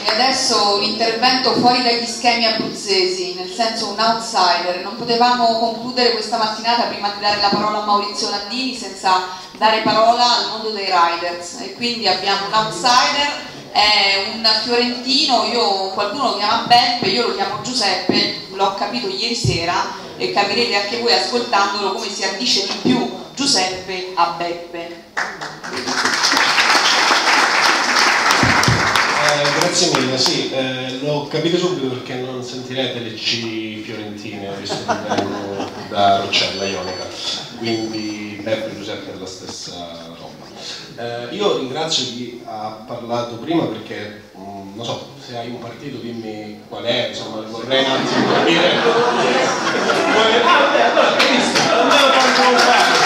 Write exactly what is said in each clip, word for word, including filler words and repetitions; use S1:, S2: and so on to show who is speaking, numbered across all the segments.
S1: E adesso un intervento fuori dagli schemi abruzzesi, nel senso un outsider. Non potevamo concludere questa mattinata prima di dare la parola a Maurizio Landini senza dare parola al mondo dei riders, e quindi abbiamo un outsider, è un fiorentino, io, qualcuno lo chiama Beppe, io lo chiamo Giuseppe, l'ho capito ieri sera e capirete anche voi ascoltandolo come si addice di più Giuseppe a Beppe.
S2: Eh, grazie mille, sì, eh, l'ho capito subito perché non sentirete le C fiorentine, visto che vengo da Roccella Ionica, quindi Beppe e Giuseppe è la stessa roba. Eh, io ringrazio chi ha parlato prima perché, mh, non so, se hai un partito dimmi qual è, insomma vorrei un attimo capire. Ah, vabbè, allora, benissimo, non me lo faccio fare.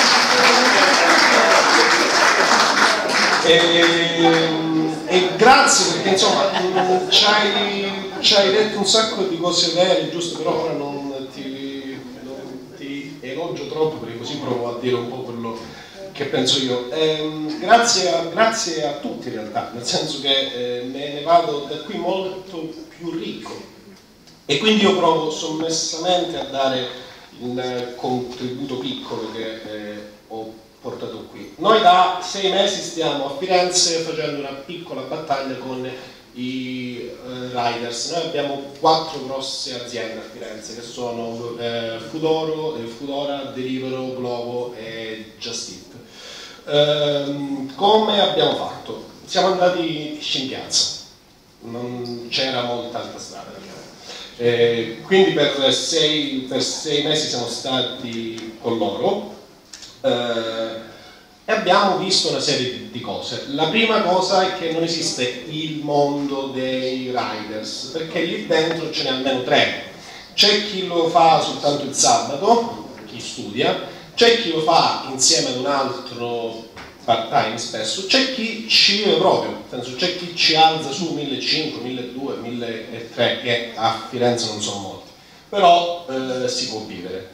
S2: E, e grazie perché insomma ci hai, ci hai detto un sacco di cose vere, giusto, però ora non ti, non ti elogio troppo perché così provo a dire un po' quello che penso io. Ehm, grazie, a, grazie a tutti in realtà, nel senso che eh, me ne vado da qui molto più ricco e quindi io provo sommessamente a dare il contributo piccolo che eh, ho portato qui. Noi da sei mesi stiamo a Firenze facendo una piccola battaglia con i uh, riders. Noi abbiamo quattro grosse aziende a Firenze che sono eh, Foodoro, eh, Foodora, Deliveroo, Glovo e Just Eat. Ehm, come abbiamo fatto? Siamo andati in piazza, non c'era molta altra strada. Eh, quindi per sei, per sei mesi siamo stati con loro. Uh, e abbiamo visto una serie di, di cose. La prima cosa è che non esiste il mondo dei riders, perché lì dentro ce n'è almeno tre. C'è chi lo fa soltanto il sabato, chi studia, c'è chi lo fa insieme ad un altro part time spesso, c'è chi ci vive proprio, nel senso c'è chi ci alza su millecinquecento, milleduecento, milletrecento, che a Firenze non sono molti, però eh, si può vivere.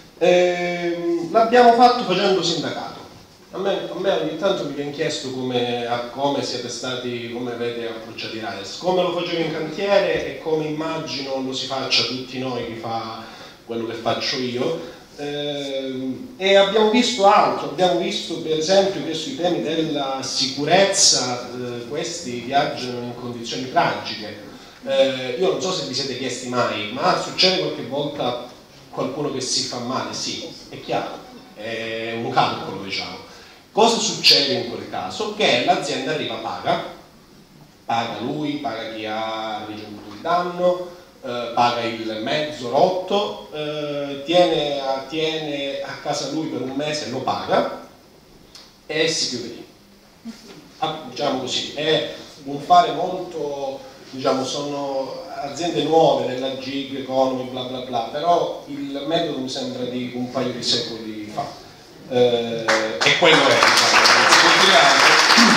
S2: Eh, l'abbiamo fatto facendo sindacato. A me, a me ogni tanto mi viene chiesto come, a, come siete stati, come avete approcciato i riders, come lo facevo in cantiere e come immagino lo si faccia tutti noi, chi fa quello che faccio io. Eh, e abbiamo visto altro, abbiamo visto per esempio che sui temi della sicurezza eh, questi viaggiano in condizioni tragiche. Eh, io non so se vi siete chiesti mai, ma succede qualche volta qualcuno che si fa male? Sì, è chiaro, è un calcolo, diciamo. Cosa succede in quel caso? Che l'azienda arriva, paga, paga lui, paga chi ha ricevuto il danno, eh, paga il mezzo rotto, eh, tiene, a, tiene a casa lui per un mese, lo paga e si chiude lì. Ah, diciamo così, è un fare molto, diciamo, sono aziende nuove nella gig economy bla bla bla, però il metodo mi sembra di un paio di secoli fa, eh, e quello è, diciamo.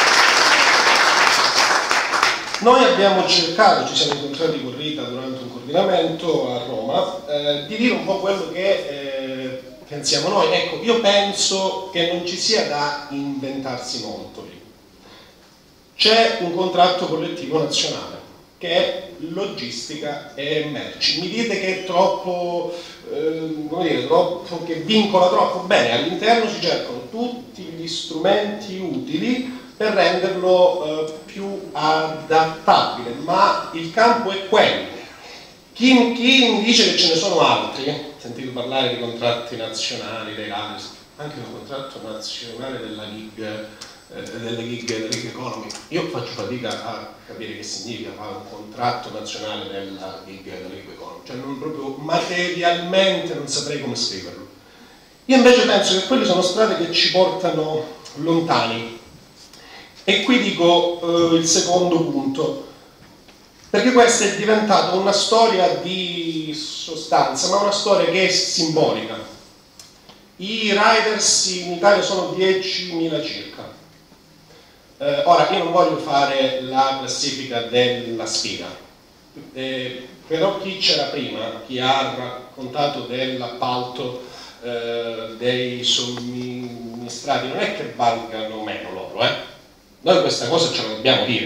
S2: Noi abbiamo cercato, ci siamo incontrati con Rita durante un coordinamento a Roma, eh, di dire un po' quello che eh, pensiamo noi. Ecco, io penso che non ci sia da inventarsi molto lì. C'è un contratto collettivo nazionale che è logistica e merci. Mi dite che è troppo, eh, come dire, troppo, che vincola troppo? Bene, all'interno si cercano tutti gli strumenti utili per renderlo eh, più adattabile, ma il campo è quello. Chi, chi mi dice che ce ne sono altri, sentite parlare di contratti nazionali, dei riders, anche un contratto nazionale della gig, delle gig, delle gig economy, io faccio fatica a capire che significa fare un contratto nazionale della gig, della gig economy, cioè non proprio materialmente non saprei come scriverlo. Io invece penso che quelle sono strade che ci portano lontani, e qui dico eh, il secondo punto, perché questa è diventata una storia di sostanza, ma una storia che è simbolica. I riders in Italia sono diecimila circa. Eh, ora, io non voglio fare la classifica della sfiga, eh, però chi c'era prima, chi ha raccontato dell'appalto eh, dei somministrati, non è che valgano meno loro, eh? Noi questa cosa ce la dobbiamo dire,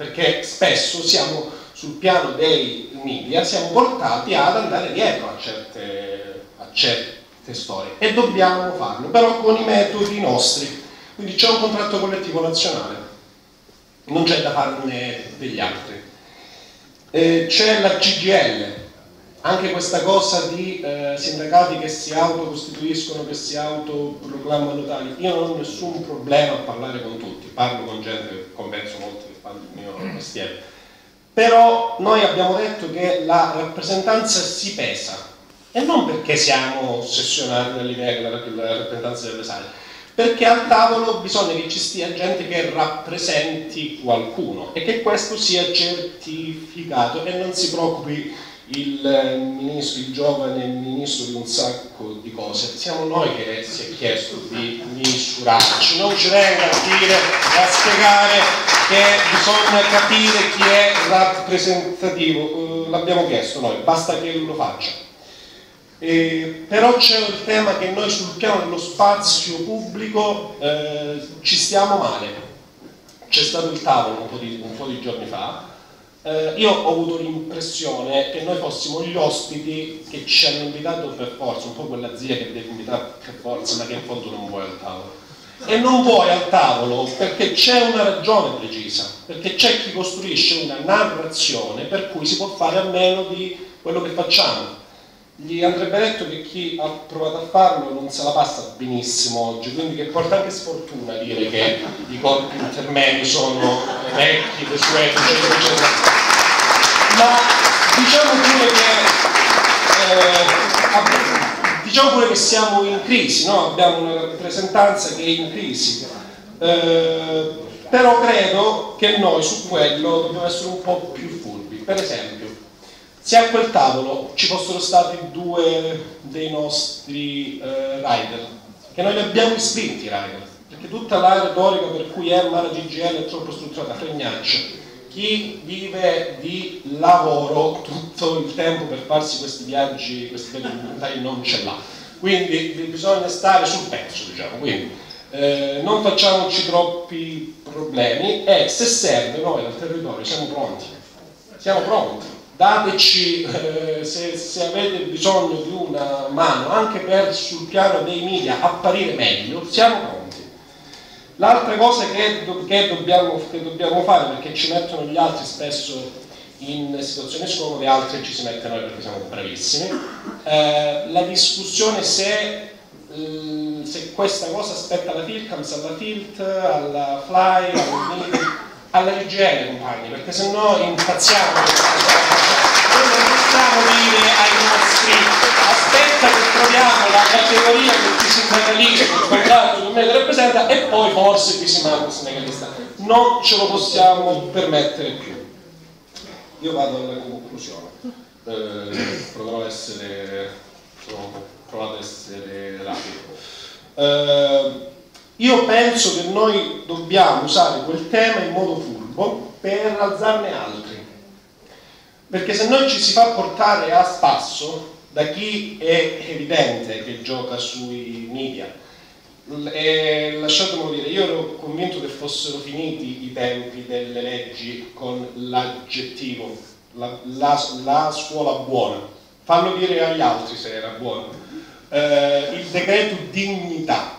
S2: perché spesso siamo sul piano dei media, siamo portati ad andare dietro a certe, a certe storie e dobbiamo farlo, però con i metodi nostri. Quindi c'è un contratto collettivo nazionale, non c'è da farne degli altri. Eh, c'è la C G I L, anche questa cosa di eh, sindacati che si autocostituiscono, che si autoproclamano tali. Io non ho nessun problema a parlare con tutti, parlo con gente che converso molto, che fanno il mio mestiere. Però noi abbiamo detto che la rappresentanza si pesa, e non perché siamo ossessionati dall'idea che la, la rappresentanza deve pesare, perché al tavolo bisogna che ci stia gente che rappresenti qualcuno e che questo sia certificato e non si preoccupi il ministro, il giovane ministro di un sacco di cose. Siamo noi che si è chiesto di misurarci, non ci venga a dire, a spiegare che bisogna capire chi è rappresentativo, l'abbiamo chiesto noi, basta che lo faccia. Eh, però c'è il tema che noi sul piano dello spazio pubblico eh, ci stiamo male. C'è stato il tavolo un po' di, un po' di giorni fa. Eh, io ho avuto l'impressione che noi fossimo gli ospiti che ci hanno invitato per forza, un po' quella zia che deve invitare per forza, ma che in fondo non vuoi al tavolo. E non vuoi al tavolo perché c'è una ragione precisa, perché c'è chi costruisce una narrazione per cui si può fare a meno di quello che facciamo. Gli andrebbe detto che chi ha provato a farlo non se la passa benissimo oggi, quindi che porta anche sfortuna dire che i corpi intermedi sono vecchi, desueti, eccetera, eccetera. Ma diciamo pure che, eh, diciamo pure che siamo in crisi, no? Abbiamo una rappresentanza che è in crisi, eh, però credo che noi su quello dobbiamo essere un po' più furbi. Per esempio, se a quel tavolo ci fossero stati due dei nostri eh, rider, che noi li abbiamo iscritti i rider, perché tutta la retorica per cui è ma la G G L è troppo strutturata, fregnaccia, chi vive di lavoro tutto il tempo per farsi questi viaggi, questi viaggi documentari non ce l'ha, quindi bisogna stare sul pezzo, diciamo, quindi eh, non facciamoci troppi problemi e se serve noi dal territorio siamo pronti, siamo pronti. Dateci, eh, se, se avete bisogno di una mano, anche per sul piano dei media apparire meglio, siamo pronti. L'altra cosa che, do, che, dobbiamo, che dobbiamo fare, perché ci mettono gli altri spesso in situazioni scomode, altri ci si mette noi perché siamo bravissimi, eh, la discussione se, eh, se questa cosa aspetta alla Filcams, alla Filt, alla Fly, alla alla G G L, compagni, perché se no impazziamo. Noi non possiamo dire ai nostri aspetta che troviamo la categoria che ti sindacalizza, il contratto che me rappresenta e poi forse ti si manda il sindacalista. Non ce lo possiamo permettere più. Io vado alla conclusione. Eh, proverò ad essere, proverò ad essere rapido. Eh, Io penso che noi dobbiamo usare quel tema in modo furbo per alzarne altri, perché se noi ci si fa portare a spasso da chi è evidente che gioca sui media, e lasciatemelo dire, io ero convinto che fossero finiti i tempi delle leggi con l'aggettivo, la, la, la scuola buona, fallo dire agli altri se era buona, eh, il decreto dignità.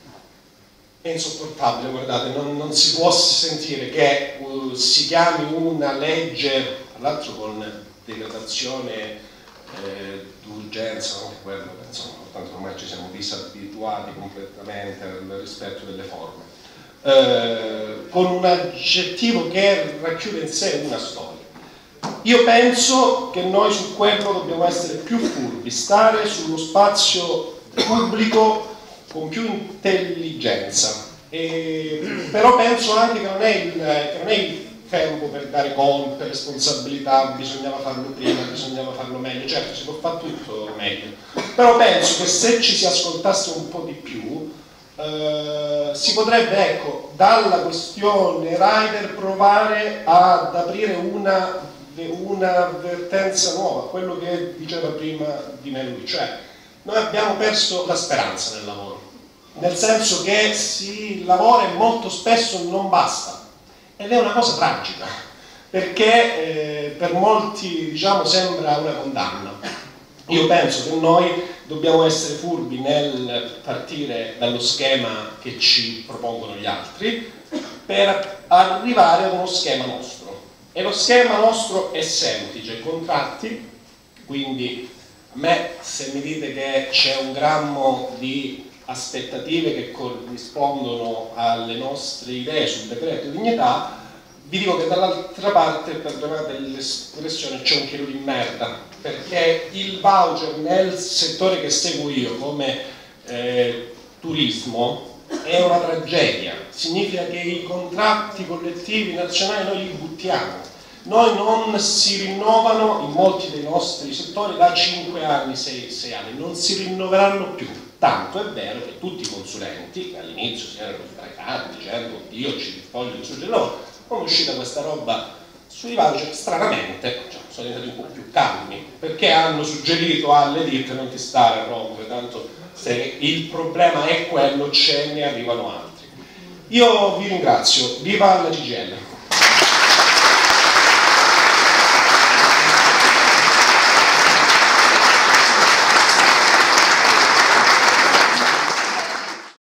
S2: È insopportabile, guardate, non, non si può sentire che uh, si chiami una legge, tra l'altro con decretazione eh, d'urgenza, anche quello, insomma, tanto ormai ci siamo disabituati completamente al rispetto delle forme, eh, con un aggettivo che racchiude in sé una storia. Io penso che noi su quello dobbiamo essere più furbi, stare sullo spazio pubblico con più intelligenza, e, però penso anche che non è il, che non è il tempo per dare colpe, responsabilità, bisognava farlo prima, bisognava farlo meglio, certo si può fare tutto meglio, però penso che se ci si ascoltasse un po' di più eh, si potrebbe, ecco, dalla questione rider provare ad aprire una, una avvertenza nuova, quello che diceva prima di me lui, cioè noi abbiamo perso la speranza nel lavoro, nel senso che si lavora e molto spesso non basta, ed è una cosa tragica, perché eh, per molti, diciamo, sembra una condanna. Io penso che noi dobbiamo essere furbi nel partire dallo schema che ci propongono gli altri per arrivare ad uno schema nostro. E lo schema nostro è semplice: contratti. Quindi a me, se mi dite che c'è un grammo di aspettative che corrispondono alle nostre idee sul decreto dignità, vi dico che dall'altra parte, perdonate l'espressione, c'è un chilo di merda, perché il voucher nel settore che seguo io come eh, turismo è una tragedia. Significa che i contratti collettivi nazionali noi li buttiamo. Noi non si rinnovano in molti dei nostri settori da cinque anni, sei anni, non si rinnoveranno più. Tanto è vero che tutti i consulenti, che all'inizio si erano sbracati dicendo io ci voglio il suo lavoro, come è uscita questa roba sui voucher, stranamente cioè, sono diventati un po' più calmi, perché hanno suggerito alle ditte non ti stare a rompere, tanto se il problema è quello ce ne arrivano altri. Io vi ringrazio, viva la C G I L!